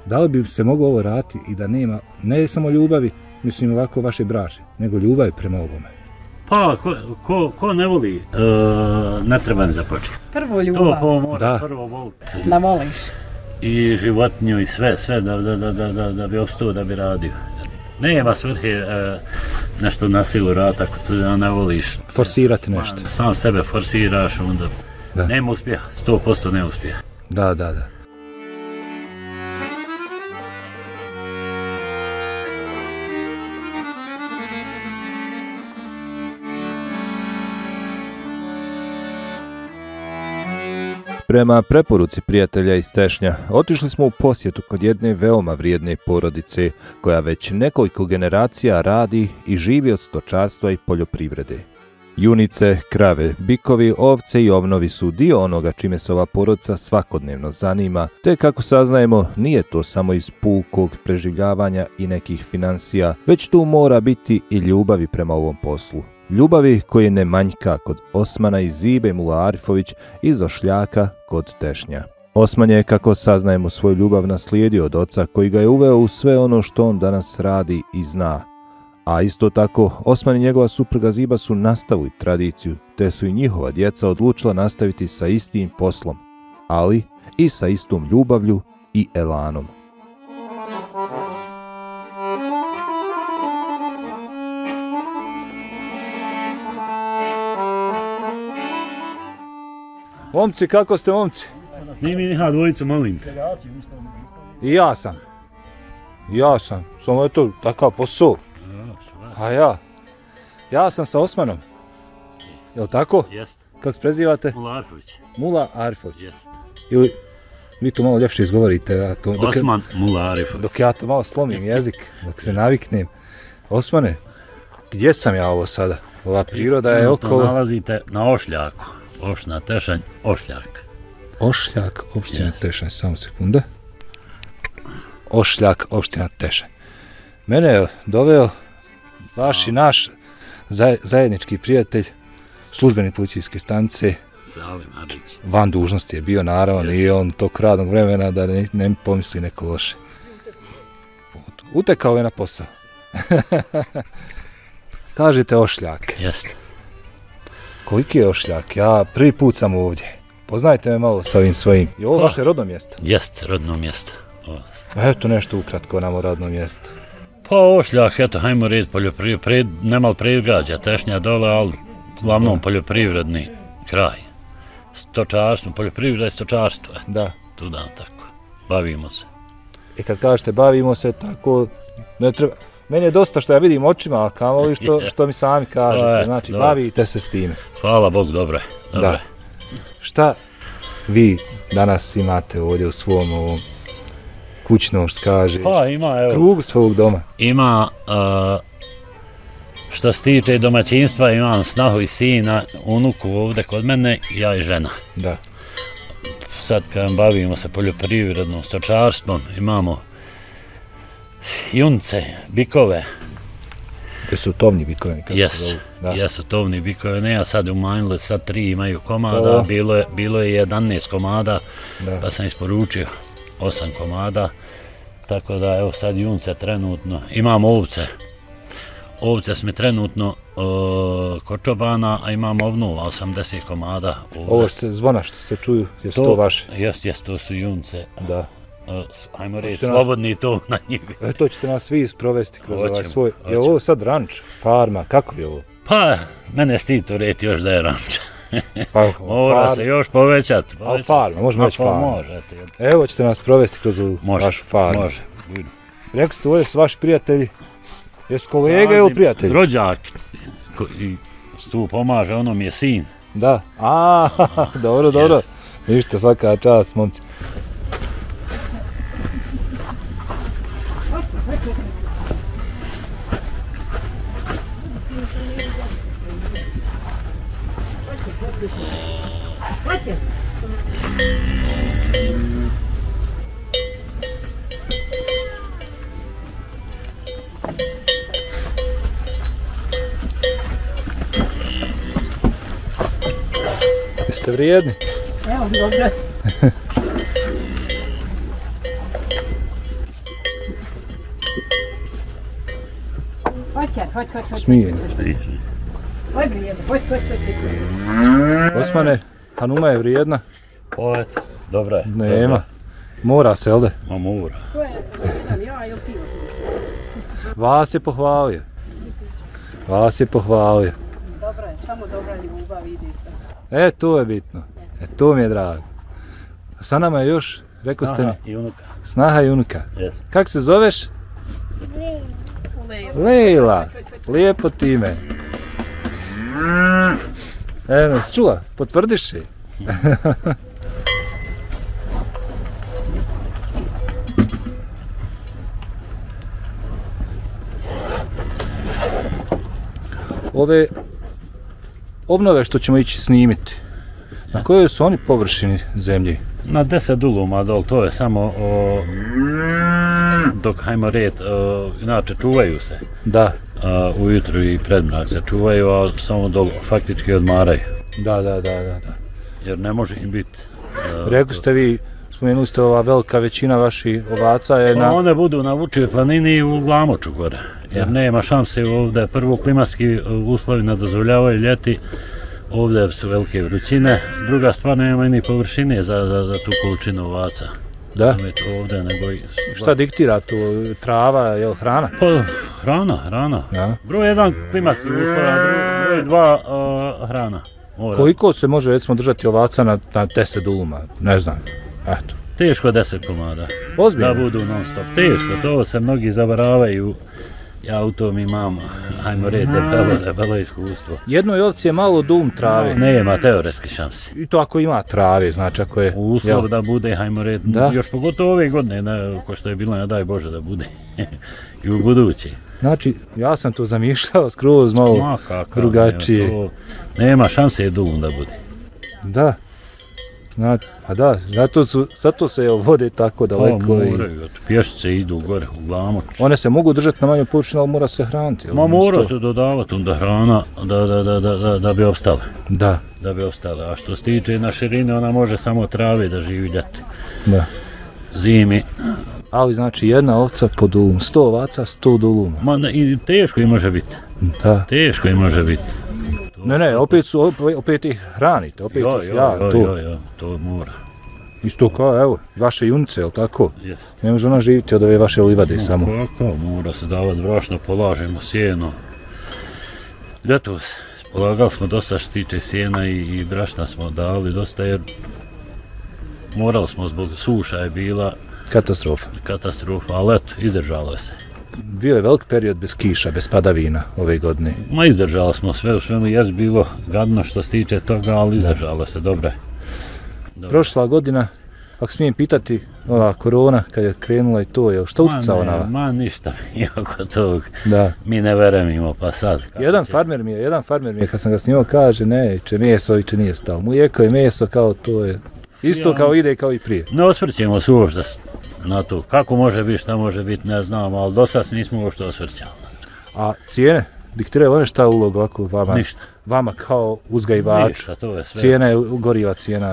Da li bi se moglo ovo raditi i da nema ne samo ljubavi, mislim ovako vaše braže, nego ljubavi prema ovome? Pa, ko ne voli, ne treba ni započeti. Prvo ljubav. To mora prvo voliti. Da voliš. I životinju i sve da bi opstao, da bi radio. Nema svrhe nešto na silu raditi ako to ne voliš. Forsirati nešto. Sam sebe forsiraš, onda nema uspjeha, 100% neuspjeha. Da. Prema preporuci prijatelja iz Tešnja, otišli smo u posjetu kod jedne veoma vrijedne porodice koja već nekoliko generacija radi i živi od stočarstva i poljoprivrede. Junice, krave, bikovi, ovce i ovnovi su dio onoga čime se ova porodica svakodnevno zanima, te kako saznajemo nije to samo iz pukog preživljavanja i nekih financija, već tu mora biti i ljubavi prema ovom poslu. Ljubavi koje ne manjka kod Osmana i Zibe Mula Arifović iz Ošljaka kod Tešnja. Osman je, kako saznajemo, svoju ljubav naslijedio od oca koji ga je uveo u sve ono što on danas radi i zna. A isto tako, Osman i njegova supruga Ziba su nastavili tradiciju, te su i njihova djeca odlučila nastaviti sa istim poslom, ali i sa istom ljubavlju i elanom. Momci, kako ste momci? Snimi niha dvojicu, molim te. I ja sam, samo je to takav posao. A ja sam sa Osmanom. Jel' tako? Jeste. Kako se prezivate? Mula Arifović. Mula Arifović. Jeste. Ili vi to malo ljepše izgovorite. Osman Mula Arifović. Dok ja to malo slomim jezik, dok se naviknem. Osmane, gdje sam ja ovo sada? Ova priroda je okolo... Nalazite na Ošljaku. Ošna Tešanj, Ošljak. Ošljak, opština Tešanj, samo sekunda. Ošljak, opština Tešanj. Mene je doveo vaš i naš zajednički prijatelj, službenik policijske stanice. Zalim Adžić. Van dužnosti je bio, naravno, i on tog radnog vremena da ne pomisli neko loše. Utekao je na posao. Kažete Ošljak. Jeste. Koliki je Ošljak? Ja prvi put sam ovdje. Poznajte me malo sa ovim svojim. Je ovo vaše rodno mjesto? Jeste, rodno mjesto. Eto nešto ukratko nam o rodnom mjestu. Pa Ošljak, eto, hajmo red poljoprivred, nemal predgrađa, Tešnja dole, ali uglavnom poljoprivredni kraj. Stočarstvo, poljoprivreda i stočarstvo, eto. Da. Tuda tako, bavimo se. I kad kažete bavimo se tako, ne treba... Meni je dosta što ja vidim očima, a kamoli što mi sami kažete, znači bavite se s time. Hvala Bog, dobro je. Da. Šta vi danas imate ovdje u svom ovom kućnom, što kaže, krugu svog doma? Ima, što se tiče domaćinstva, imam snahu i sina, unuku ovdje kod mene, ja i žena. Da. Sad kad bavimo se poljoprivrednom stočarstvom, imamo junce, bikove. Jesu tovni bikovi? Jesu tovni bikovi, ne, ja sad umanjili, sad 3 imaju komada, bilo je 11 komada, pa sam isporučio 8 komada, tako da evo sad junce trenutno, imamo ovce. Ovce smo trenutno kod čobana, a imamo ovnova 80 komada. Ovo zvona što se čuju, jesu to vaše? Jes, to su junce. Da. Ajmo reći, slobodni to na njih. To ćete nas svi sprovesti kroz ovaj svoj... Je ovo sad ranč, farma, kako je ovo? Pa, mene stid to reći još da je ranč. Mora se još povećati. Ali farma, možemo reći farma. Evo ćete nas provesti kroz vašu farmu. Može. Rekli ste, ovdje su vaši prijatelji. Jesu kolege ili prijatelji? Rođak. Tu pomaže, ono mi je sin. Da, dobro. Ništa, svaka čast, momci. Jeste vrijedni? Evo, dobro. Smije. Osmane, Hanuma je vrijedna? Dobra je. Nema. Mora se, jel' de? Ma mora. Vas je pohvalio. Dobra je, samo dobra ljubav ide sve. To je bitno. To mi je drago. A sa nama je još, rekao ste mi? Snaha i unuka. Snaha i unuka. Yes. Kak se zoveš? Lejla. Lijepo ti ime. Evo, čula, potvrdiš je? Ove obnove što ćemo ići snimiti, na kojoj su oni površini zemlji? Na 10 duluma dol, to je samo dok hajmo red, inače čuvaju se. Da. Ujutru i predmrak se čuvaju, a samo dol faktički odmaraju. Da. Jer ne može im biti. Rekli ste vi, spomenuli ste ova velika većina vaših ovaca je na... One budu na Vučijoj planini i u Glamoču gore. Jer nema šanse ovdje, prvo klimatski uslovi ne dozvoljavaju ljeti, ovdje su velike vrućine, druga stvar nema ni površine za tu količinu ovaca. Da? Ovdje, nego i... Šta diktira tu? Trava, je li hrana? Pa, hrana. Ja. Broj 1 klimatski uslov, a broj 2 hrana. Koliko se može recimo držati ovaca na 10 duluma? Ne znam. Eto. Teško 10 komada. Ozbiljno? Da budu non stop. Teško, to se mnogi zavaravaju. Ja u tom imam, hajmo red, debelo iskustvo. Jednoj ovci je malo dum trave. Nema teoretski šansi. I to ako ima trave, znači ako je... Uslov da bude, hajmo red, još pogotovo ove godine, ko što je bilo, ne daj Bože da bude. I u budući. Znači, ja sam to zamišljao skroz malo drugačije. Nema šanse dum da bude. Da. Pa da, zato se vode tako daleko. Moraju, pješice idu gore u Glamoč. One se mogu držati na manju površinu, ali mora se hraniti. Ma mora se dodavati onda hrana da bi opstala. Da. Da bi opstala. A što se tiče na širini, ona može samo trave da živi ljeti. Da. Zimi. Ali znači jedna ovca po dulum, 100 ovaca, 100 duluma. Ma i teško i može biti. Da. Teško i može biti. Ne, opet ih hranite, opet ih, to mora. Isto kao, evo, vaše junice, jel' tako? Jes. Ne može ona živjeti od ove vaše livade samo. Kako, mora se davati brašno, polažemo sjeno. Ljetos polagali smo dosta što tiče sjena i brašna smo dali dosta jer morali smo zbog suša je bila katastrofa, ali eto, izdržalo se. Bio je velik period bez kiša, bez padavina ove godine. Ma izdržalo smo sve, u svemu jest bilo gadno što se tiče toga, ali izdržalo se, dobro. Prošla godina, ako smijem pitati, ova korona kad je krenula i to, je što utjecao na? Ma ništa mi oko tog, mi ne veremimo pa sad. Jedan farmer mi je kad sam ga snimao kaže neće meso i nije stalo. Mlijeko i meso kao to je isto kao ide kao i prije. Ne osvrćemo se uopšte na to, kako može biti, šta može biti, ne znam, ali do sad nismo uopšte osvrćali. A cijene? Diktiraju one šta ulogu ovako vama? Ništa. Vama kao uzgajivač? Ništa, to je sve. Cijena je goriva cijena?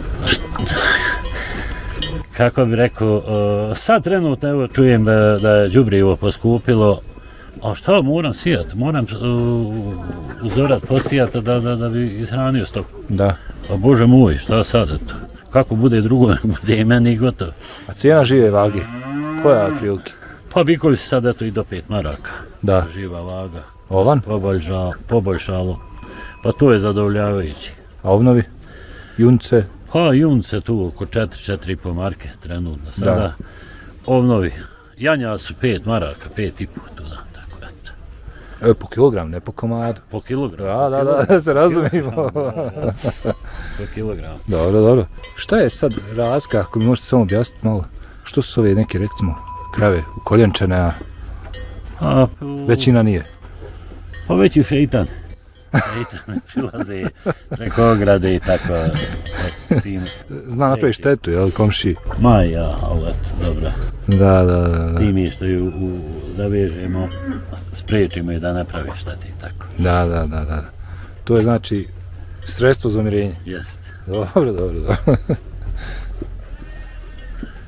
Kako bi rekao, sad trenutno evo čujem da je đubrivo poskupilo, a šta moram sijati? Moram uzorat posijati da bi ishranio stoku. Da. Pa Bože moj, šta sad eto? Kako bude drugo, bude i meni gotovo. A cijena žive vage? Koja je otprilike? Pa bikovi se sad eto i do 5 maraka. Da. Živa vaga. Ovan? Poboljšalo. Pa to je zadovoljavajući. A ovnovi? Junce? Pa junce tu oko 4,5 marke trenutno sada. Da. Ovnovi. Janja su 5 maraka, 5,5 tu da. Po kilogram, ne po komadu. Po kilogram. Da, se razumijemo. Po kilogram. Dobro. Šta je sad razlika, ako mi možete samo objasniti malo, što su ove neke, recimo, krave ukoljenčane, a većina nije? Pa već i šeitan. Šeitan prilaze preko ograde i tako s tim. Zna napravi štetu, jel, komši? Ma ja, ali eto, dobro. Da. S tim je što ju zavežemo, spriječimo je da ne pravi štete i tako. Da. To je znači sredstvo za umirenje? Jest. Dobro.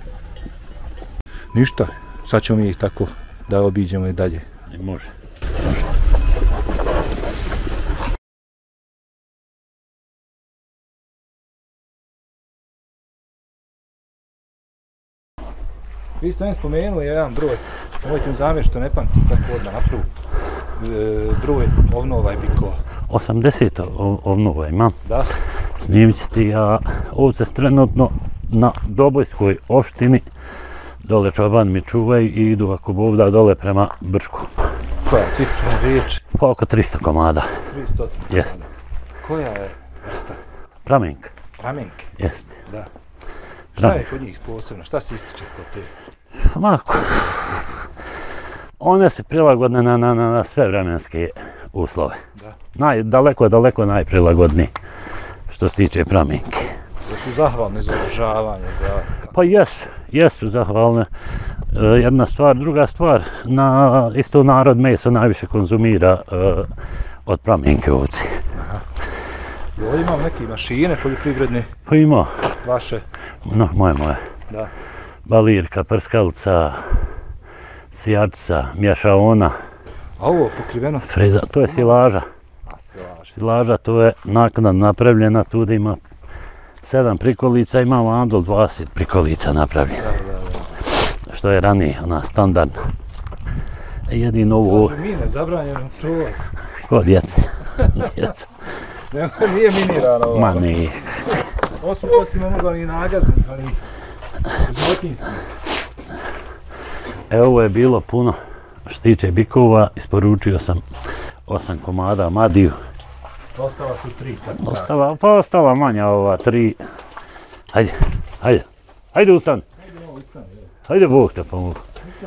Ništa, sad ćemo mi ih tako da obiđemo i dalje. Može. Vi ste mi spomenuli jedan broj, nemojte mi zamjeriti što ne pamtim tako odmah napravu. Broj ovnova i bikova. 80 ovnova imam. Da. Snimit ću ti, a ovce trenutno na Dobojskoj opštini, dole čoban mi čuvaju i idu ako bovda dole prema Brčku. Koja cifra riječ? Pa oko 300 komada. 300 komada. Jeste. Koja je vrsta? Pramenka. Pramenke? Jeste. Da. Šta je kod njih posebno? Šta se ističe kod te? Mako. One su prilagodne na sve vremenske uslove. Da. Daleko najprilagodniji što se tiče pramenke. Da su zahvalni za održavanje? Pa jesu zahvalne. Jedna stvar, druga stvar, isto narod meso najviše konzumira od pramenke ovci. Ovdje imam neke mašine poljoprivredne. Pa ima. Vaše? No, moje. Da. Balirka, prskalica, sijačica, mješaona. A ovo pokriveno? Freza, to je silaža. Silaža, to je naknadno napravljena, tu da ima 7 prikolica, ima vandol 20 prikolica napravljena. Da. Što je ranije, ona standardna. Jedino ovo... Kaže mine, zabranjeno čuvaj. Ko djeca? Djeca. Nije minirano ovo. Ma nije. Osim mogla ni nagaznih, ali životinjski. Evo, ovo je bilo puno. Što tiče bikova, isporučio sam 8 komada Madiju. Ostala su 3. Ostala manja ova 3. Hajde ustan. Hajde Bog te pomogu.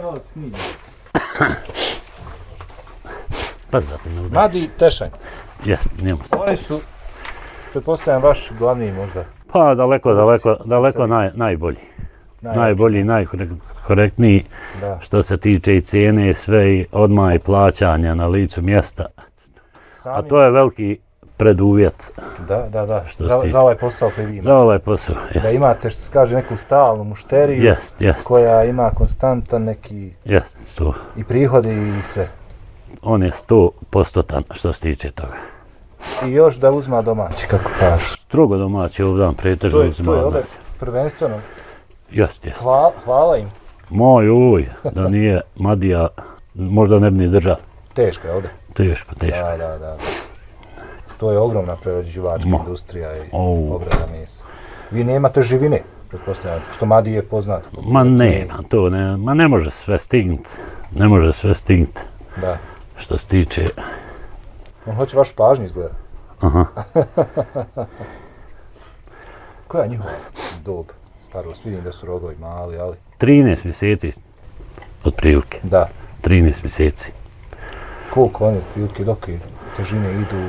Brzo ti ne udaj. Madi Tešanj. Jes, njemu. Oni su, pretpostavljam, vaš glavni možda. Pa daleko najbolji. Najbolji, najkorektniji. Što se tiče i cijene, sve i odmah i plaćanja na licu mjesta. A to je veliki preduvjet. Da. Za ovaj posao koji vi imate. Za ovaj posao, jes. Da imate, što se kaže, neku stalnu mušteriju koja ima konstantan neki i prihodi i sve. On je 100% što se tiče toga. I još da uzma domaći, kako kažu. Strogo domaći ovdje pretežno uzma. To je ovdje prvenstveno. Jest. Hvala im. Moj, da nije Madija, možda ne bi ni držao. Teško je ovdje. Teško. Da. To je ogromna prerađivačka industrija i obrada mesa. Vi nemate živine, pretpostavljam, što Madija je poznat. Ma nema, to ne, ne može sve stignut. Da. Što se tiče... On hoće vašu pažnju izgleda. Aha. Koja je njihova dob, starost? Vidim da su rogovi mali, ali... 13 mjeseci, otprilike. Da. 13 mjeseci. Koliko oni otprilike, dok težine idu?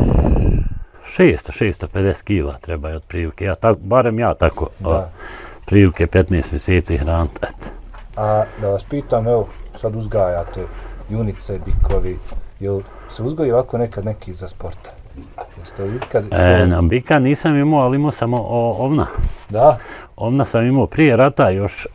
650 kila treba je otprilike. Barem ja tako. Otprilike 15 mjeseci hraniti. A da vas pitam, evo, sad uzgajate junice, bikovi, jel se uzgoji ovako nekad neki za sporta? Na bika nisam imao, ali imao sam ovna. Da? Ovna sam imao prije rata još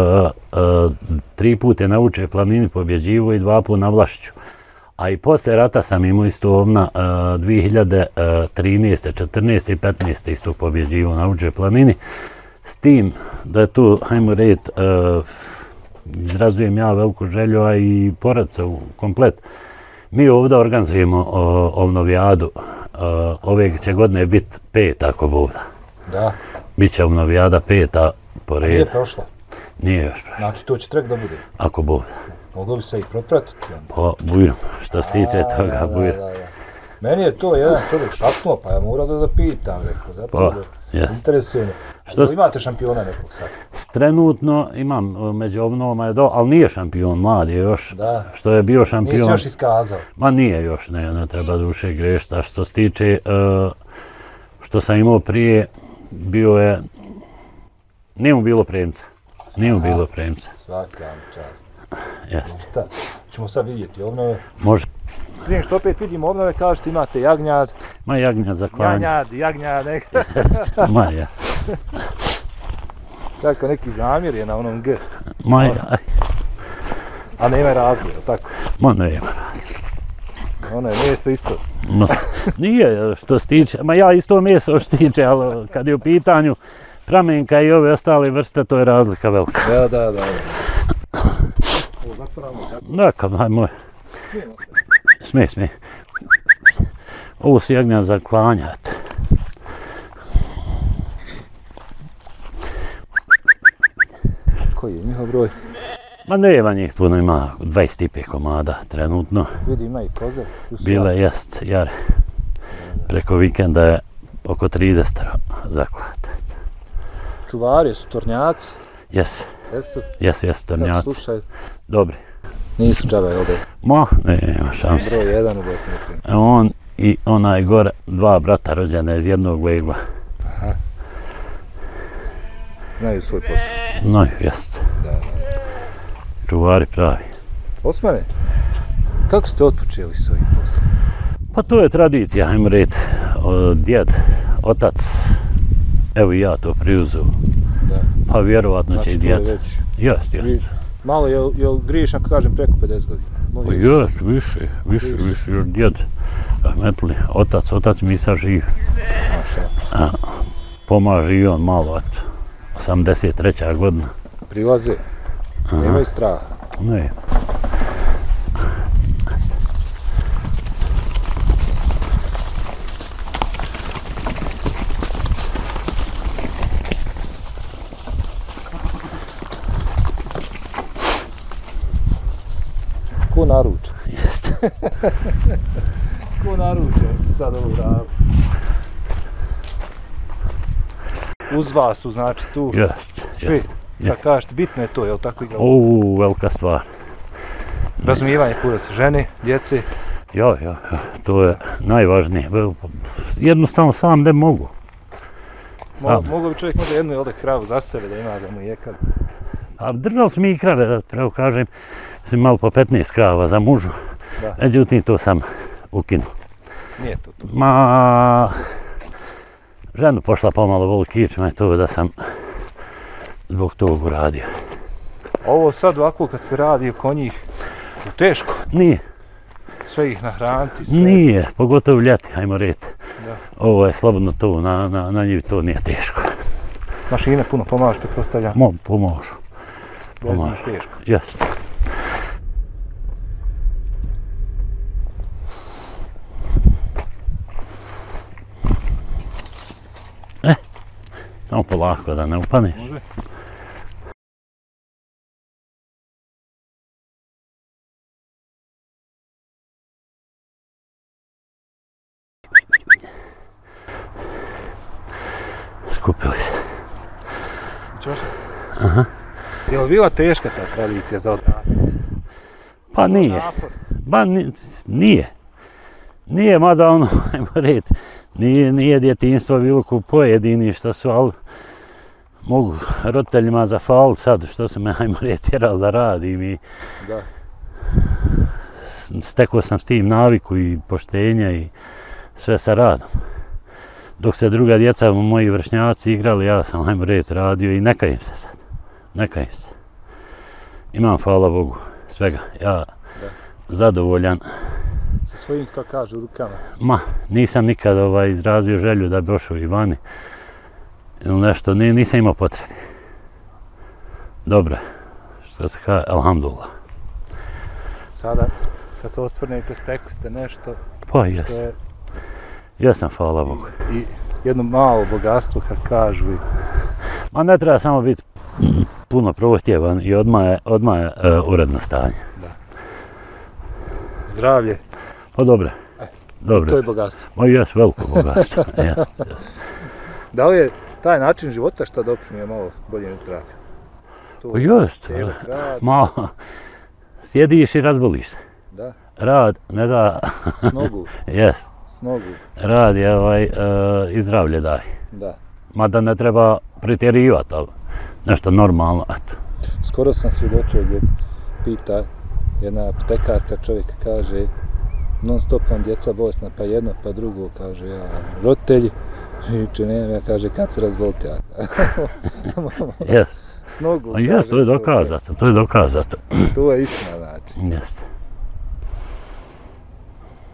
3 puta na Vučej planini pobjeđivo i 2 puta na Vlašiću. A i poslije rata sam imao isto ovna 2013. 14. i 15. isto pobjeđivo na Vučej planini. S tim da je tu, hajmo red, izrazujem ja veliku želju, a i porodica u komplet. Mi ovdje organizujemo ovnovijadu. Ove će godine biti 5 ako bude. Da. Biće ovnovijada 5 po redu. Nije prošla? Nije još prošla. Znači to će trek da bude? Ako bude. Moglo bi se ih propratiti? Pa bujrom, što se tiče toga bujrom. Meni je to jedan čovjek šapnuo, pa ja moram da pitam, rekao, zato da interesuje me. Imate šampiona nekog sad? Trenutno imam među obnovama, ali nije šampion, mlad je još, što je bio šampion. Nije se još iskazao? Ma nije još, ne treba duše grešta. Što se tiče, što sam imao prije, bio je, nije mu bilo premca. Svaka vam čast. Jeste. Šta? Ćemo sad vidjeti obnove? Može. Prije što opet vidimo obnove, kažete imate jagnjad. Ma jagnjad za klanje. Jagnjad, Ma ja. Kako neki zamjer je na onom G. Ma ja. A nema razlije, tako? Ma nema razlije. Ono je meso isto. Nije što se tiče, ma ja isto meso što tiče, ali kad je u pitanju pramenka i ove ostale vrste, to je razlika velika. Da. Da, kad moj. Smije. Ovo su jagnja za klanjati. Koji je njihov broj? Ma nema njih puno, ima 25 komada trenutno. Vidi, ima i koze. Bile jest, jer preko vikenda je oko 30 zaklata. Čuvari su tornjaci? Jesu. Jesu tornjaci. Slušaj. Dobri. Nisu džabe ovdje? Ma, nema šanse. Broj 1 u Bosni. On i onaj gore, 2 brata rođene iz jednog legla. Aha. Znaju svoj posao. Znaju, jest. Da. Čuvari pravi. Osmane, kako ste otpočeli s ovim poslom? Pa to je tradicija, ajmo reći, djed, otac, evo i ja to priuzu. Da. Pa vjerovatno će i djeca. Znači, jest. Malo, jel griješ ako kažem preko 50 godina? Pa jest, više, još djed, rahmetli, otac mi sad živ. Pomaže i on malo, eto, 83. godina. Prilaze, nemaju straha. Ne. Ko naruča? Jeste. Ko naruča sad ovu ravu? Uz vas su, znači tu svi, da kažete, bitno je to, je li tako igralo? Velika stvar. Razumijevanje porodice, žene, djece? Ja, to je najvažnije. Jednostavno sam ne mogu. Mogu bi čovjek možda jednu ili kravu za sebe da ima da mu je kad? A držali smo i krave, da pravo kažem, sam imali po 15 krava za mužu. Međutim, to sam ukinuo. Nije to. Ma, ženu pošla pomalo voli kičma i to da sam zbog tog uradio. Ovo sad ovako kad se radi oko njih, je teško? Nije. Sve ih nahraniti? Sve... Nije, pogotovo ljeti, ajmo reći. Ovo je slobodno to, na njivi to nije teško. Mašine puno pomažu, pretpostavljam? Pomažu. Pomažu. Teško? Jeste. Samo polako da ne upaneš. Može. Skupili se. Čoša? Aha. Je li bila teška ta tradicija za odrastanje? Pa nije. Nije. Nije, mada ono, ajmo reći, nije djetinjstvo bilo ko pojedini što su, ali mogu roditeljima zahvaliti sad što se me, ajmo reći, tjerali da radim i stekao sam s tim naviku i poštenja i sve sa radom. Dok se druga djeca, moji vršnjaci igrali, ja sam, ajmo reći, radio i ne kajem se sad. Ne kajem se. Imam, hvala Bogu, svega. Ja zadovoljan. Sa svojim, kao kažu, rukama? Ma, nisam nikad izrazio želju da bi ošao i vani. Ili nešto, nisam imao potrebe. Dobro, što se kaže, alhamdulillah. Sada, kad se osvrnete, stekli ste nešto... Pa jes. Jesam, hvala Bogu. I jedno malo bogatstvo, kad kažu... Ma ne treba samo biti puno prohtjevan i odmah je uredno stanje. Da. Zdravlje. Pa dobro. To je bogatstvo. Ma jes, veliko bogatstvo. Yes. Da li je taj način života što doprinio malo bolje zdravlje? Pa jest. Malo. Sjediš i razboliš se. Da. Rad ne da... S nogu. Jest. S nogu. Rad je i zdravlje daje. Da. Mada ne treba pretjerivati, ali nešto normalno. Skoro sam svjedočio gdje pita jedna aptekarka, čovjek kaže non stop vam djeca bolesna, pa jedno, pa drugo, kaže ja, roditelji, i ne, ja kaže, kad se razbolite, ja. Jes. S nogu. Jes, to je dokazato, to je dokazato. To je istina, znači. Jeste.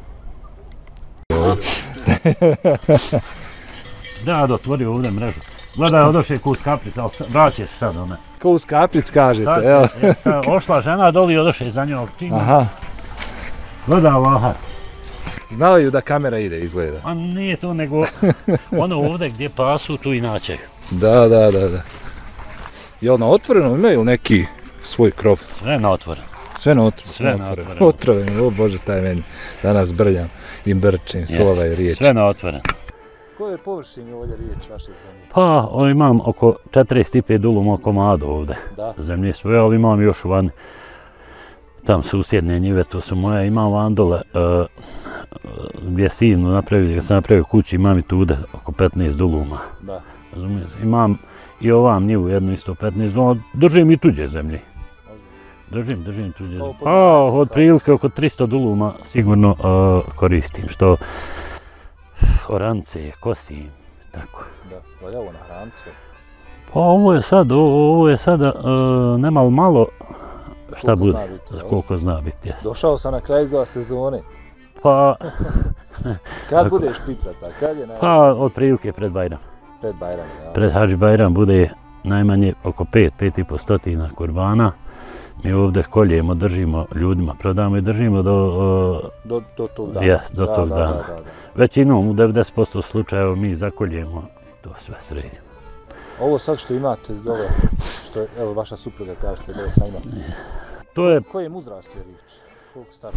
Da, otvori ovdje mrežu. Gledaj, odošli kus kaprica, ali vraće se sad one. Kus kapric kažete, Sad, evo. sad ošla žena doli, odošli za njom. Aha, Gledaj, vahat. znali ju da kamera ide, izgleda. A nije to, nego ono ovdje gdje pasu, tu inače. Da. Jel na otvorenom imaju neki svoj krov? Sve na otvoren. Sve na otvorenom? Sve na otvorenom. Otvoreno, o Bože, taj meni danas brljam i brčim slova i riječi. Sve na otvoren. Koje je površini ovdje riječ vaše zemlje? Pa, imam oko 45 duluma komada ovdje. Da. Zemlje sve, ali imam još van, tam susjedne njive, to su moje, imam van dole, gdje sin napravio, gdje sam napravio kući, imam i tude oko 15 duluma. Da. Razumije se, imam i ovam njivu jednu isto 15 duluma, držim i tuđe zemlje. Držim tuđe zemlje. Pa, od prilike oko 300 duluma sigurno koristim, što orance, kosim, tako. Da, valja ovo na hrancu. Pa ovo je sad nemal malo šta bude, koliko zna biti, jest. Došao sam na kraj izgleda sezone. Pa, Kad bude špicata? Kad je pa od prilike pred Bajram. Pred Bajram, ja. Pred Hadž Bajram bude najmanje oko 5,5 stotina kurbana. Mi ovdje koljemo, držimo ljudima, prodamo i držimo do tog dana. Jes, do tog dana. Da. Većinom u 90% slučajeva mi zakoljemo, to sve sredimo. Ovo sad što imate dole, što je, evo vaša supruga kažete da je sa ima. To je Kojem uzrastu je riječ? Koliko star?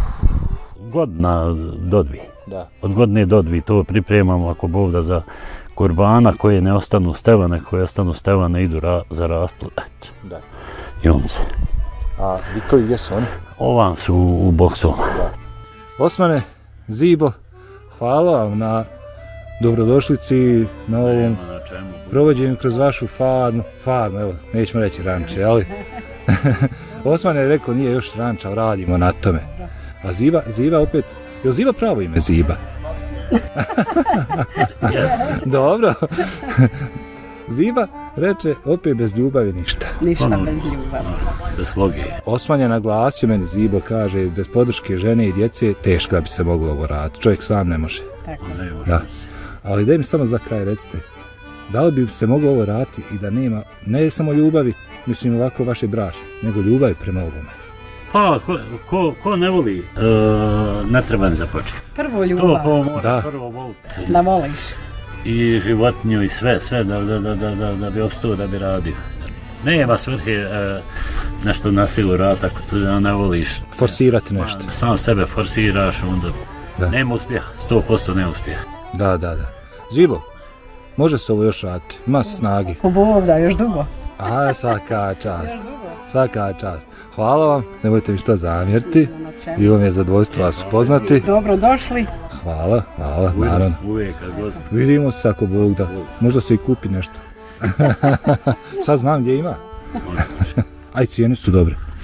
godina do dvi. Da. Od godine do dvi to pripremamo ako Bog da za kurbana koje ne ostanu stevane, koje ostanu stevane idu za rasplod. Eto, Da. junce. A vikovi gdje su oni? Ovam su u Boksovama. Osmane, Zibo, hvala vam na dobrodošlici, na ovom provođenju kroz vašu farmu, evo, nećemo reći ranče, ali Osman je rekao nije još ranča, radimo na tome. A Ziva opet, je li Ziva pravo ime Ziba? Dobro. Ziba reče opet bez ljubavi ništa. Ništa bez ljubavi. Bez sloge. Osman je naglasio, meni Zibo kaže, bez podrške žene i djece teško da bi se moglo ovo raditi. Čovjek sam ne može. Tako. Da. Ali daj mi samo za kraj recite, da li bi se moglo ovo raditi i da nema ne samo ljubavi, mislim ovako vaše braće, nego ljubavi prema ovome? Pa, ko ne voli, ne treba ni započeti. Prvo ljubav. To mora Da. prvo voliti. Da voliš. I životinju i sve da bi opstao, da bi radio. Nema svrhe nešto na silu raditi ako to ne voliš. Forsirati nešto. Sam sebe forsiraš, onda Da. nema uspjeha, 100% neuspjeha. Da. Zibo, može se ovo još raditi, ima snage. Po Bog da, još dugo. A, svaka čast. Hvala vam, nemojte mi što zamjeriti. Bilo mi je zadovoljstvo vas upoznati. Dobro došli. Hvala, naravno. Uvijek kad god. Vidimo se ako Bog da. Možda se i kupi nešto. Sad znam gdje ima. A i cijene su dobre.